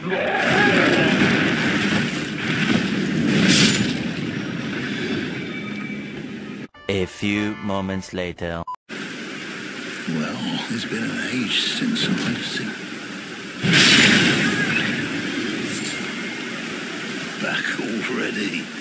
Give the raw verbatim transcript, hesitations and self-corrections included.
A few moments later. Well, it's been an age since I've seen... Back already.